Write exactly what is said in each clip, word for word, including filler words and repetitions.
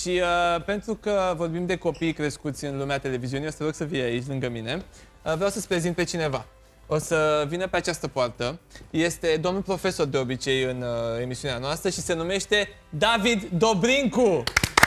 Și uh, pentru că vorbim de copii crescuți în lumea televiziunii, o să te rog să vii aici lângă mine. Uh, vreau să-ți prezint pe cineva. O să vină pe această poartă. Este domnul profesor de obicei în uh, emisiunea noastră și se numește David Dobrincu.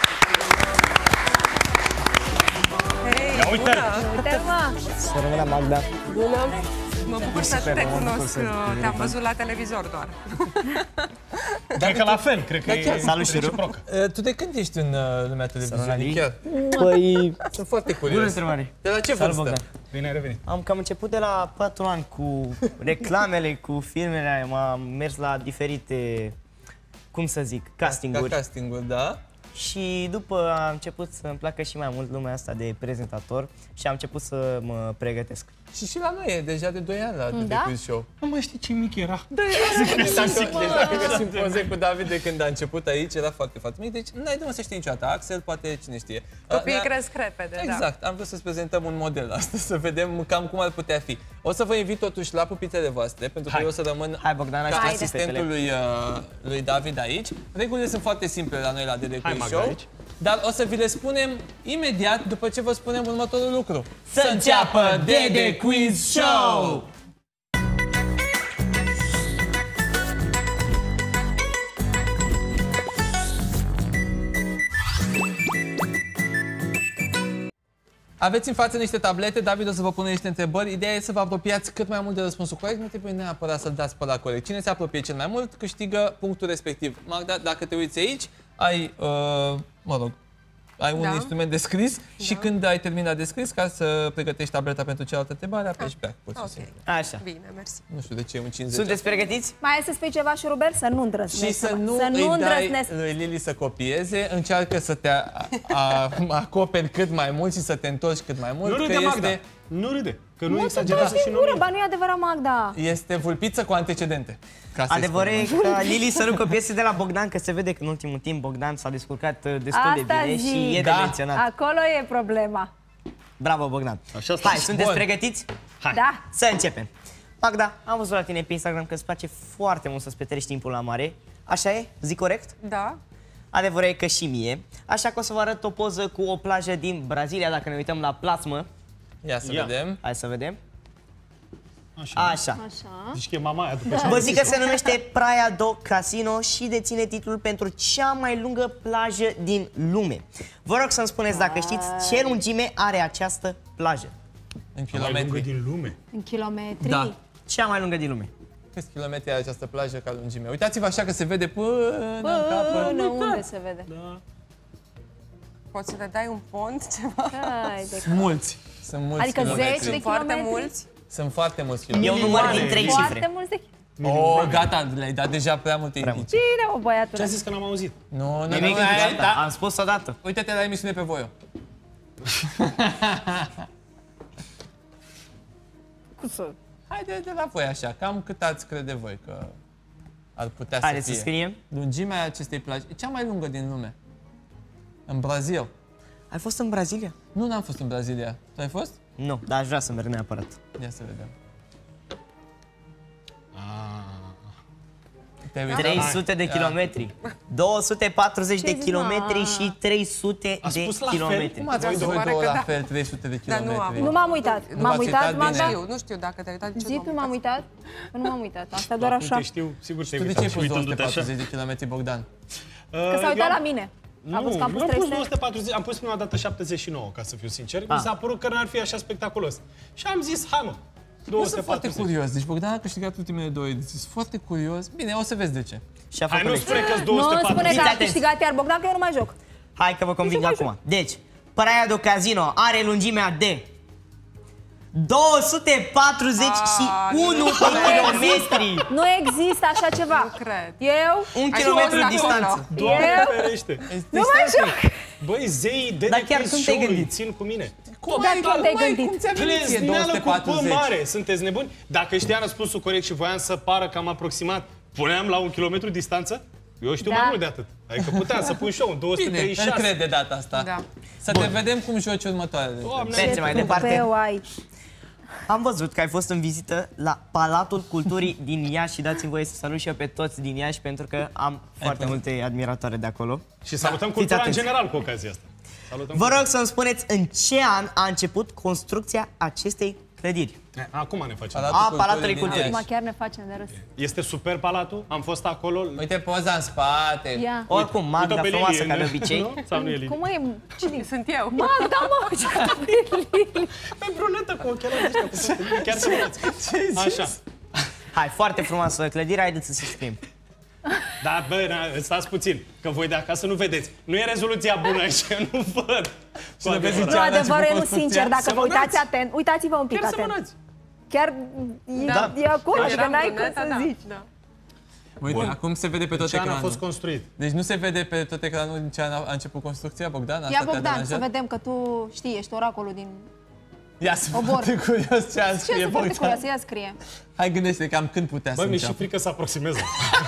Hei, ia uite! bună! Să rămână Magda. Bună! Mă bucur să te cunosc, te-am văzut la televizor doar. Cred că la fel, cred că e reciproc. Uh, tu de când ești în uh, lumea televiziunii chiar? Păi... Sunt foarte curios. Bună întrebare. De la ce vârstă? Bine ai revenit. Am cam început de la patru ani cu reclamele, cu filmele, m-am mers la diferite, cum să zic, castinguri. Ca castinguri, da? Și după am început să-mi placă și mai mult lumea asta de prezentator și am început să mă pregătesc. Și și la noi e deja de doi ani la The Da? Quiz Show. Nu mai știi ce mic era. Da, era. Deci dacă găsim poze cu David de când a început aici, era foarte, foarte mic. Deci n-ai de mă să știi niciodată. Axel, poate cine știe. Copiii cresc repede, Exact. Am vrut să-ți prezentăm un model astăzi, să vedem cam cum ar putea fi. O să vă invit totuși la pupițele voastre, pentru că Hai. eu o să rămân Hai, Bogdan, ca aștept asistentul fetele. lui, uh, lui David aici. Regulile sunt foarte simple la noi la The Hai, Quiz Magda, Show. aici. Dar o să vi le spunem imediat după ce vă spunem următorul lucru. Să înceapă The Quiz Show! Aveți în față niște tablete, David o să vă pune niște întrebări. Ideea e să vă apropiați cât mai mult de răspunsul corect, nu trebuie neapărat să-l dați pe la corect. Cine se apropie cel mai mult, câștigă punctul respectiv. Magda, dacă te uiți aici, ai, uh, mă rog, ai un Da. instrument de scris și Da. când ai terminat de scris, ca să pregătești tableta pentru cealaltă întrebare, apeși back, pur și Ok, simplu. Așa. bine, mersi. Nu știu de ce e un cincizeci. Sunteți pregătiți? Mai ai să spui ceva, Șurubel? Să nu îndrăznesc. Și să nu, să nu îi dai îndrăznesc. lui Lili să copieze, încearcă să te a, a, acoperi cât mai mult și să te întorci cât mai mult. Nu râde, că Magda. este, Nu râde. Că nu Mă, tu exagerează taci și din nu gură, minte. ba nu e adevărat, Magda. este vulpiță cu antecedente. Ca să Adevărul e spunem. că Lili să nu copieze de la Bogdan, că se vede că în ultimul timp Bogdan s-a descurcat uh, destul de Asta bine zic. și e de Da. menționat. Acolo e problema. Bravo, Bogdan. Așa stă. Hai, sunteți Bun. pregătiți? Hai. Da. Să începem. Magda, am văzut la tine pe Instagram că îți place foarte mult să-ți petreci timpul la mare. Așa e? Zic corect? Da? Adevărul e că și mie. Așa că o să vă arăt o poză cu o plajă din Brazilia, dacă ne uităm la plasmă. Ia să Ia. vedem. Hai să vedem. Așa. Așa. Așa. Zici că e mama aia după ce Vă zic că se numește Praia do Casino și deține titlul pentru cea mai lungă plajă din lume. Vă rog să-mi spuneți dacă știți ce lungime are această plajă. În mai lungă kilometri. din lume. În kilometri. Da. Cea mai lungă din lume. Câți kilometri are această plajă ca lungime? Uitați-vă așa că se vede până în capăt. Până unde se vede? Da. Poți să le dai un pont, ceva? Hai de... Sunt mulți. Sunt mulți Adică kilometri. zeci de Foarte kilometri? mulți? Sunt foarte mulți E un kilometri. număr din trei Foarte cifre. mulți de... Oh, gata, le-ai dat deja prea multe Prea indicii. Bine, mă, Ce băiatule. a zis că n-am auzit? Nu, nu, nu, Nimic, nu, gata. da. Am spus odată. Uite-te la emisiune pe voi. Cum să... Haide de la voi așa, cam cât ați crede voi că ar putea Haideți să să fie. scriem. Lungimea acestei plaje e cea mai lungă din lume. În Brazil. Ai fost în Brazilia? Nu, n-am fost în Brazilia. Tu ai fost? Nu, dar aș vrea să merg neapărat. Ia să vedem. Ah. Te-ai uitat? trei sute de Ia. kilometri, două sute patruzeci de zici, kilometri mă? și trei sute A de spus la fel? kilometri. Cum ați Da, văzut se voi pare două că la da. fel, trei sute de Dar nu kilometri? am. Nu m-am uitat. Nu M-am v-ați uitat, uitat Magda? bine? Știu, nu știu dacă te-ai uitat. Zi tu, m-am uitat? Nu m-am uitat. Asta doar Acum așa. te știu, sigur te-ai Tu de ce ai uitat și pus două sute uitându-te așa. patruzeci de kilometri, Bogdan? Că s-a uitat la mine. A văzut că am Nu, pus am trei pus sute. două sute patruzeci, am pus prima dată șaptezeci și nouă, ca să fiu sincer. Mi s-a părut că n-ar fi așa spectaculos. Și am zis, hai mă, Eu sunt foarte două sute patruzeci. curios. Deci Bogdan a câștigat ultimele două ediții. Sunt foarte curios. Bine, o să vezi de ce. Și a Hai, făcut nu lecție. spune că-s Nu două sute îmi spune patruzeci. că Fiți a atenți. câștigat iar Bogdan, că eu nu mai joc. Hai că vă conving acum. Deci, Praia do Casino are lungimea de două sute patruzeci și unu de kilometri. Nu există așa ceva. Nu cred. Eu? Un Ai kilometru fost distanță. acolo. Doamne Eu? ferește! Nu mai joc. Băi, zeii de Dar de chiar quiz cum te-ai show-ului gândit? țin cu mine. Cum Dar ai- cum te-ai măi, gândit? Cum ți-a venit ție două Plezneală sute cu P patruzeci? mare, sunteți nebuni? Dacă știam răspunsul corect și voiam să pară că am aproximat, puneam la un kilometru distanță? Eu știu Da. mai mult de atât. Adică puteam să pun și eu un două sute Bine, treizeci și îl șase. cred de data asta. Da. Să te vedem cum joci următoarele. Doamne, Mergem mai Ce departe. tupeu ai. Am văzut că ai fost în vizită la Palatul Culturii din Iași și dați-mi voie să salut și eu pe toți din Iași pentru că am foarte multe admiratoare de acolo. Și salutăm Da, cultura în fiți atenți. general cu ocazia asta. Salutăm Vă rog să-mi spuneți în ce an a început construcția acestei clădiri. Acum ne facem. Palatul A, Culturii Palatului din Culturii. Iași. Acum chiar ne facem de râs. Este super palatul, am fost acolo. Uite poza în spate. Ia. Oricum, Magda Uite-o pe frumoasă Lilie, ca de nu? obicei. Nu? Sau nu e Lilie? Cum e? Cine? Sunt eu. Magda, mă! Ce Pe brunetă cu ochelari ăștia, cu păstării, chiar să vedeți. Așa. Hai, foarte frumoasă clădire, haideți să se scrim. Da, bă, na, stați puțin, că voi de acasă nu vedeți. Nu e rezoluția bună aici, eu nu văd. Cu nu vezi adevărat. ce Nu, an a adevărul e început nu sincer, construcția? dacă vă Semănați. uitați atent, uitați-vă un pic Chiar atent. semănați. Chiar e, Da. e acolo, Eram că n-ai cum brunetă, să da, zici. da. Uite, acum se vede pe tot Ce an a ecranul. fost construit? Deci nu se vede pe tot ecranul în ce an a a început construcția, Bogdan? Asta Ia te-a Bogdan, să deranjat? vedem că tu știi, ești oracolul din... Ia, sunt Obor. foarte curios ce an Ce scrie este foarte Bogdan. curioasă, ia scrie. Hai, gândește cam când putea Bă, să mi-e și înceapă. frică să aproximeze.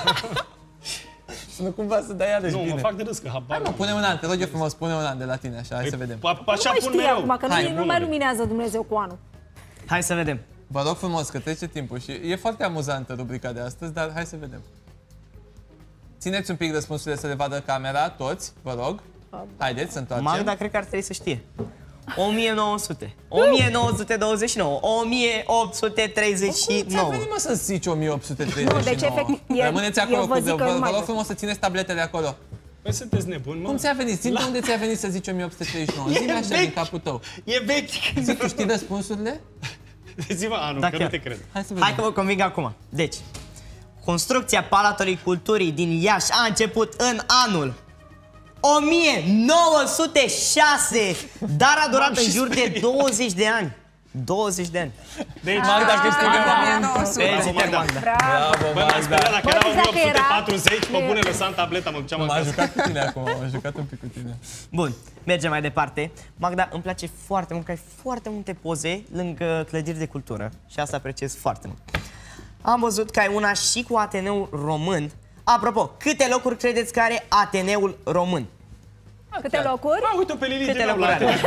Nu cumva să dai iarăși Nu, mă bine. fac de râs, că habar nu. Pune un an, te rog eu frumos, pune un an de la tine, așa, hai să vedem. A- Așa Nu mai pun știi mereu. acum, că Hai, nu, nu mai bunule. luminează Dumnezeu cu anul. Hai să vedem. Vă rog frumos că trece timpul și e foarte amuzantă rubrica de astăzi, dar hai să vedem. Țineți un pic răspunsurile să le vadă camera, toți, vă rog. Haideți să întoarcem. Magda cred că ar trebui să știe. o mie nouă sute, o mie nouă sute douăzeci și nouă, o mie opt sute treizeci și Cum ți-a nouă. venit, mă, să zici o mie opt sute treizeci și nouă? Nu, deci, efectiv, e- Rămâneți eu acolo vă cu zic vă, că nu vă mai rog văd. frumos să țineți tabletele acolo. Păi sunteți nebuni, mă. Cum ți-a venit? Zi unde ți-a venit să zici o mie opt sute treizeci și nouă? Zi-mi așa din vechi. capul tău. E vechi. Zi, tu știi răspunsurile? Zi-mă anul, Da, că chiar. nu te cred. Hai să Hai că vedem. vă conving acum. Deci, construcția Palatului Culturii din Iași a început în anul o mie nouă sute șase, dar a durat M-am în și jur de speriat. douăzeci de ani. douăzeci de ani. Deci, Magda câștigă. o mie nouă sute. Felicitări, Magda. Bravo! bă, m-am speriat dacă Bă, era o deci mie dacă opt sute era- patruzeci, pe bune lăsam tableta, mă duceam M-am acasă. jucat cu tine acum, m-am jucat un pic cu tine. Bun, mergem mai departe. Magda, îmi place foarte mult că ai foarte multe poze lângă clădiri de cultură și asta apreciez foarte mult. Am văzut că ai una și cu Ateneul Român. Apropo, câte locuri credeți că are Ateneul Român? Câte locuri? Bă, uite-o pe Lili Câte din nou locuri la are?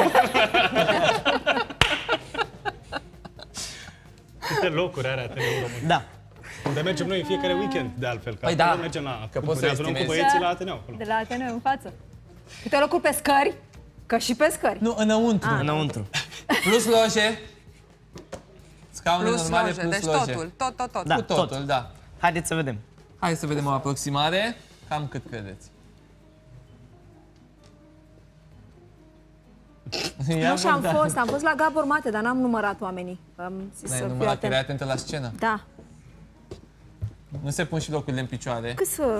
Câte locuri are Ateneul Român? Da. Unde mergem noi în fiecare weekend, de altfel. Că Păi acolo da, mergem la... că poți să ne adunăm cu estimezi. băieții la Ateneu. Acolo. De la Ateneu în față. Câte locuri pe scări? Că și pe scări. Nu, înăuntru. Înăuntru. Plus loje. Scaune Plus normale, loje, plus deci loje. totul, tot, tot, tot. Da. Cu totul, tot. da. Haideți să vedem. Hai să vedem o aproximare. Cam cât credeți? Ia Nu, și am Bogdan. fost, am fost la Gabor Mate, dar n-am numărat oamenii. Am zis N-ai să fiu numărat, erai atent. atentă la scenă. Da. Nu se pun și locurile în picioare. Cât să...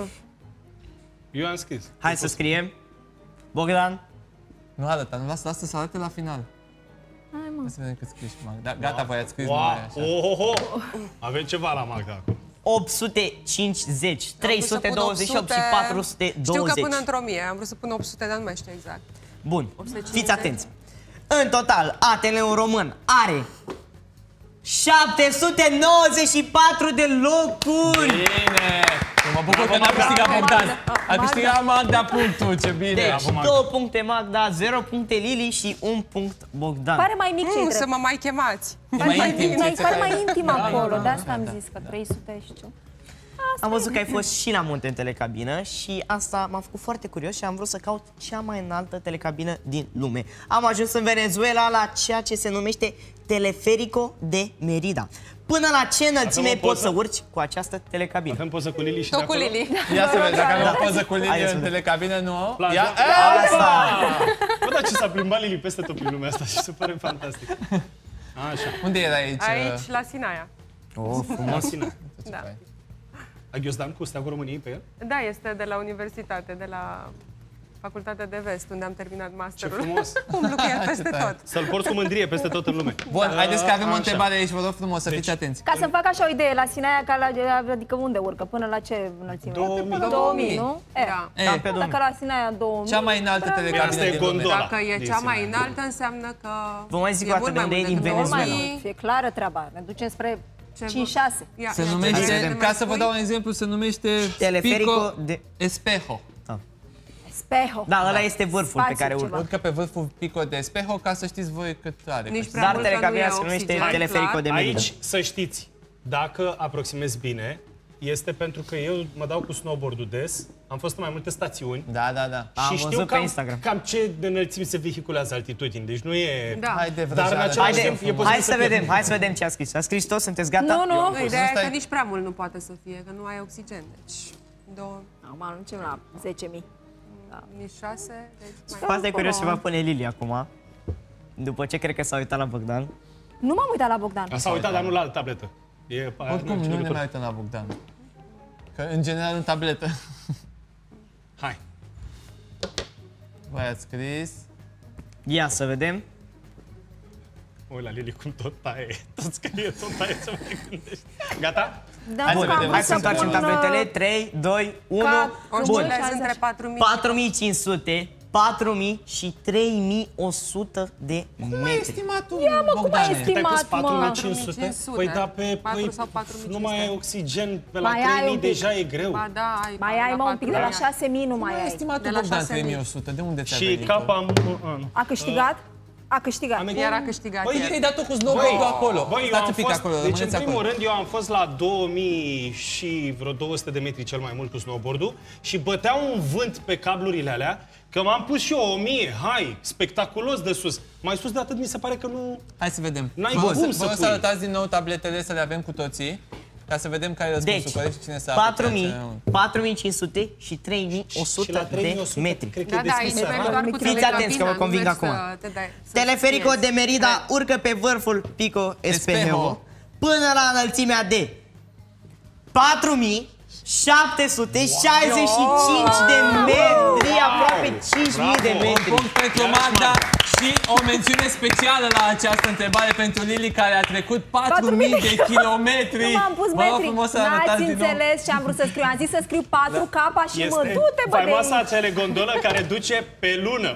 Eu am scris. Hai să scriem. Bogdan, Nu arăta, nu lasă, lasă să arate la final. Hai, mă. Hai să vedem cât scrii și Mag. Da, gata, voi ați scris Wow. numai așa. Oh, oh, oh. Avem ceva la Magda acum. opt sute cincizeci, trei sute douăzeci și opt și patru sute Știu că douăzeci. până într-o mie, am vrut să pun opt sute, dar nu mai știu exact. Bun, opt sute cincizeci. fiți atenți. În total, Ateneul Român are șapte sute nouăzeci și patru de locuri. Bine! Eu mă bucur că n-a Magda. câștigat Bogdan. Magda. A câștigat Magda punctul, ce bine! Deci, Magda. două puncte Magda, zero puncte Lili și un punct Bogdan. Pare mai mic ce-i Nu, să drept. mă mai chemați. E mai intim. Mai, ți-e pare că- mai intim Da, da, acolo, da, de asta da, am da. zis că trei sute și ce. Am văzut că ai fost și la munte în telecabină și asta m-a făcut foarte curios și am vrut să caut cea mai înaltă telecabină din lume. Am ajuns în Venezuela la ceea ce se numește Teleferico de Merida. Până la ce înălțime Avem o poți să poză? urci cu această telecabină? Avem poză cu Lili și Tot de cu acolo? Lili. Ia să vezi, dacă avem o poză cu Hai Lilie să în vedem. telecabină, nu? Plajă. Ia, Asta! Bă, dar ce s-a plimbat Lili peste tot prin lumea asta și se pare fantastic. Așa. unde era aici? Aici, la Sinaia. Oh, frumos. Masina. Da. A Ghiozdan cu Steagul României pe el? Da, este de la universitate, de la Facultatea de Vest, unde am terminat Ce masterul. frumos. Umblu cu el peste tot. Să-l porți cu mândrie peste tot în lume. Bun, haideți că avem o Așa. întrebare aici, vă rog frumos, să fiți Deci- atenți. Ca să-mi fac așa o idee, la Sinaia, ca la, adică unde urcă? Până la ce înălțime? două mii. două mii, nu? E, Da. E, Cam pe două Dacă la Sinaia două mii... cea mai înaltă prea- telecabină Asta e din lume. gondola. Dacă e din cea mai Sinaia. înaltă, înseamnă că Vă mai zic e o mult dată de mai unde e mult din decât Venezuela. două mii. Fie clară treaba, ne ducem spre Ce cinci vă- șase. Ia, Se ia, ce numește, vrei să ca mai să vă spui? dau un exemplu, se numește Teleferico Pico de... Espejo. Espejo. Da, ăla este vârful pe Spațiu care urcă. ceva. Urcă pe vârful Pico de Espejo, ca să știți voi cât are. Nici Că- prea Dar mult, că Telecabina nu e se numește oxigen, Teleferico clar. de Merida. Aici, să știți, dacă aproximez bine, este pentru că eu mă dau cu snowboard-ul des, am fost în mai multe stațiuni Da, da, da. Am și văzut știu pe cam, Instagram. cam ce înălțimi se vehiculează altitudini, deci nu e... Da. Hai de Dar în vrăjeală. același Haide, timp e posibil hai să să fie- vedem, hai să vedem ce a scris. A scris tot, sunteți gata? Nu, nu. Nu, ideea e Asta că e- nici prea mult nu poate să fie, că nu ai oxigen. Deci, două, Acum anuncem la zece mii. nici șase, deci mai... Foarte curios ce va pune Lili acum. După ce cred că s-a uitat la Bogdan. Nu m-am uitat la Bogdan. S-a uitat, dar nu la tabletă. E, Oricum, nu ne mai uităm la Bogdan. Că, în general, în tabletă. Hai. Voi ați scris. Ia să vedem. Ui, la Lili cum tot taie. Tot scrie, tot taie, să mai gândești. Gata? Da, Hai să că am vedem, vrut Hai să întoarcem pun, tabletele. uh, trei, doi, unu. ca- Oscilezi Bun. între patru mii patru mii cinci sute, patru mii și trei mii o sută de Cum ai metri. estimat tu, Ia, mă, cum ai Bogdane? estimat? Te-ai pus Stimat, mă. patru mii cinci sute? patru mii cinci sute. Păi da, pe... patru Păi, sau patru mii cinci nu sute. mai ai oxigen, pe la Mai ai trei mii un pic. deja e greu. Ba da, ai. Mai la ai, mă, un pic de la patru mii. șase mii, nu mai Cum ai ai. estimat De tu, la Bogdan, șase mii. trei mii o sută? De unde ți-a Și venit? capa am... an. A câștigat? A câștigat. Am Iar a câștigat Băi, ieri. ai dat-o cu snowboard-ul acolo. Băi, eu Stați am un pic fost, acolo, deci în rămâneți primul acolo. rând eu am fost la două mii și vreo două sute de metri cel mai mult cu snowboard-ul și bătea un vânt pe cablurile alea că m-am pus și eu o mie, hai, spectaculos de sus. Mai sus de atât mi se pare că nu... Hai să vedem. N-ai Vă cum o să să, vă o să pui. arătați din nou tabletele, să le avem cu toții, ca să vedem care e răspunsul Deci, corect și cine s-a apucat patru mii, cel mai mult. patru mii cinci sute și trei mii o Și la sută trei mii o de sută, metri. cred că Da, e da, aici deschisă. mergi doar cu Fiți atenți că vă telecabina, conving nu mergi acum. să te dai- să Teleferico schiezi. de Merida urcă pe vârful Pico Espejo Espejo. până la înălțimea de patru mii șapte sute șaizeci și cinci de metri, aproape cinci mii de Un metri. punct pentru Magda și o mențiune specială la această întrebare pentru Lili, care a trecut patru mii de kilometri. Nu m-am pus Vă rog metri. frumos să N-ați arătați din nou. înțeles ce am vrut să scriu. Am zis să scriu patru K și mă, du-te, bă, de faimoasa aici. acele gondolă care duce pe lună.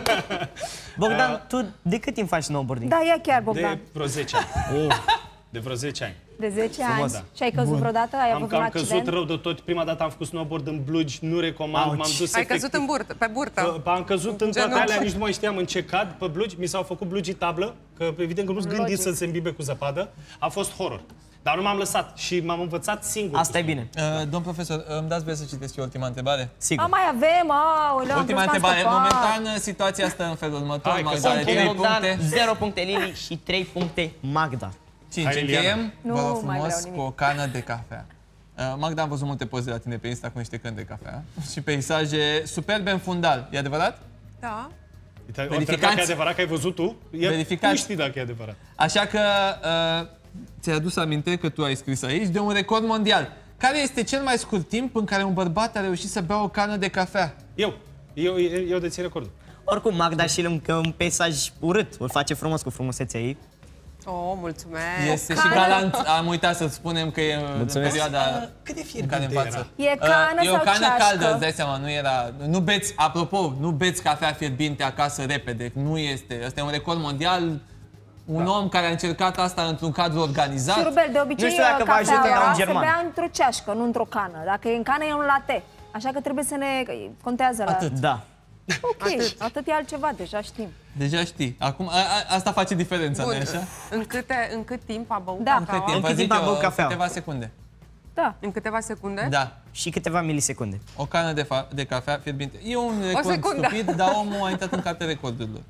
Bogdan, tu de cât timp faci snowboarding? Da, ia chiar, De Bogdan. vreo zece ani. De vreo zece ani. De zece ani. da. Și ai căzut vreodată? Ai Am, avut un am căzut accident? rău de tot. Prima dată am făcut snowboard în Blugi, nu recomand, Auci. m-am dus Ai efectiv. căzut în burtă, pe burtă. Am căzut în toate Genunchi. alea, nici nu mai știam în ce cad, pe Blugi. Mi s-au făcut Blugi tablă, că evident că nu-ți gândit Logic. să se îmbibe cu zăpadă. A fost horror. Dar nu m-am lăsat și m-am învățat singur. Asta e bine. Uh, domn profesor, îmi dați voie să citesc eu ultima întrebare? A, Sigur. mai avem, aoleu, am Ultima crezut că am întrebare. scăpat. Momentan, situația asta în felul următor. Hai, că Magda are s-a trei Bogdan, puncte. zero puncte Lili și trei puncte Magda. cinci. Hai, Liliana. Încheiem, Nu vă rog mai frumos, vreau nimic. cu o cană de cafea. Uh, Magda, am văzut multe poze la tine pe Insta cu niște căni de cafea și peisaje superbe în fundal. E adevărat? Da. Uite, o Verificați. întrebat că e adevărat că ai văzut tu? E, Verificați. Nu știi dacă e adevărat. Așa că uh, ți-ai adus aminte că tu ai scris aici de un record mondial. Care este cel mai scurt timp în care un bărbat a reușit să bea o cană de cafea? Eu. Eu, eu, eu dețin recordul. Oricum, Magda și încă un peisaj urât. Îl face frumos cu frumusețea ei. Oh, mulțumesc. Este și cană? galant, am uitat să spunem că e în Mulțumesc. perioada Cât de în care fierbinte învață. E cană Uh, e o sau cană ceașcă? caldă, îți dai seama, nu era... Nu beți, apropo, nu beți cafea fierbinte acasă repede, nu este. Ăsta e un record mondial. Un om care a încercat asta într-un cadru organizat. Șurubel, de obicei, Nu știu dacă vă ajută la un cafeaua se german. bea într-o ceașcă, nu într-o cană. Dacă e în cană, e un latte. Așa că trebuie să ne... contează la... Atât. Da. Ok, atât. Atât. e altceva, deja știm. Deja știi. Acum, a, a, asta face diferența, nu Bun. așa? În, câte, în cât timp a băut Da. Cât cafeaua? timp? În Vă cât zic timp a eu, băut cafeaua? câteva secunde. Da. În câteva secunde? Da. Și câteva milisecunde. O cană de, fa- de cafea fierbinte. E un record secundă. stupid, dar omul a intrat în cartea recordurilor.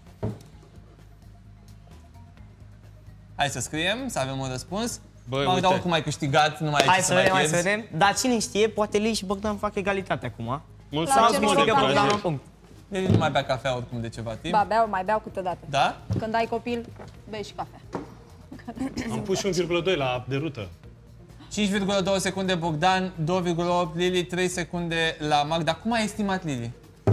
Hai să scriem, să avem un răspuns. Băi, Magda, uite. oricum ai câștigat, nu mai ai Hai ce să să mai vedem, hai să pierzi. vedem. Dar cine știe, poate Lili și Bogdan fac egalitate acum. La Mulțumesc ce mult de câștigă Bogdan la un curaj. punct. Lili nu mai bea cafea oricum de ceva timp. Ba, beau, mai beau câteodată. Da? Când ai copil, bei și cafea. Am pus și un virgulă doi la derută. cinci virgulă doi secunde Bogdan, doi virgulă opt Lili, trei secunde la Magda. Cum ai estimat, Lili?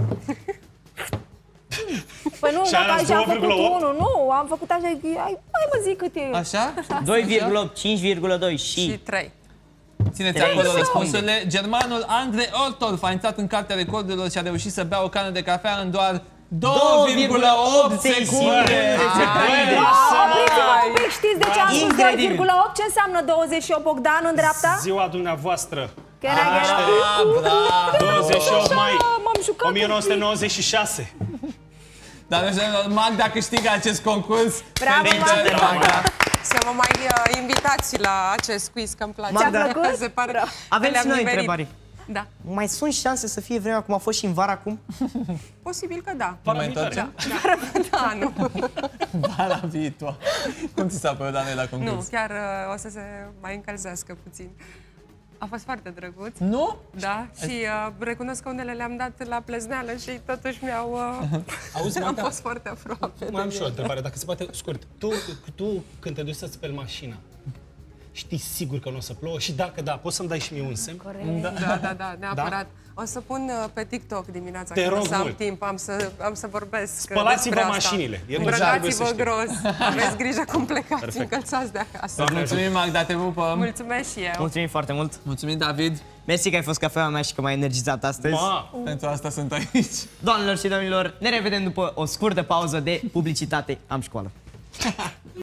Păi nu, Și dacă a rămas așa am doi făcut virgulă opt? unul, nu, am făcut așa, ai, hai mă zic cât e. Așa? doi virgulă opt, cinci virgulă doi Și și... trei. Țineți Trei acolo secunde. răspunsurile. Germanul Andre Ortorf a intrat în cartea recordurilor și a reușit să bea o cană de cafea în doar doi virgulă opt secunde. Opriți-vă un pic, știți de ce am spus doi Incredibil. virgulă opt? Ce înseamnă douăzeci și opt, Bogdan, în dreapta? Ziua dumneavoastră. Că era, era... Ah, bravo! douăzeci și opt mai. M-am jucat o mie nouă sute nouăzeci și șase. Dar Magda câștigă acest concurs. Bravo, Felicitări, Magda! Să mă mai uh, invitați la acest quiz, că îmi place. Magda. Ți-a plăcut? Se pare. Bravo. Avem Le-am și noi nimerit. întrebări. Da. Mai sunt șanse să fie vremea cum a fost și în vară acum? Posibil că da. Ne mai întoarcem? Da, nu. Vara viitoare. Cum ți s-a părut, Daniela, la Nu, concurs? chiar uh, o să se mai încălzească puțin. A fost foarte drăguț. Nu? Da, și uh, recunosc că unele le-am dat la plezneală și totuși mi-au... Uh, Auzi, am Magda, fost foarte aproape. mai am și o întrebare, dacă se poate scurt. Tu, tu când te duci să-ți speli mașina, știi sigur că nu o să plouă? Și dacă da, poți să-mi dai și mie un semn? Corect. Da, da, da, neapărat. O să pun uh, pe TikTok dimineața, Te când rog o să am mult. timp, am să, am să vorbesc Spălați-vă despre asta. mașinile. E deja, trebuie să Îmbrăcați-vă știi. gros, aveți grijă cum plecați, încălțați de acasă. Mulțumim, Magda, te pupăm. Mulțumesc și eu. Mulțumim foarte mult. Mulțumim, David. Mersi că ai fost cafeaua mea și că m-ai energizat astăzi. Ma, Pentru asta sunt aici. Doamnelor și domnilor, ne revedem după o scurtă pauză de publicitate. Am școală.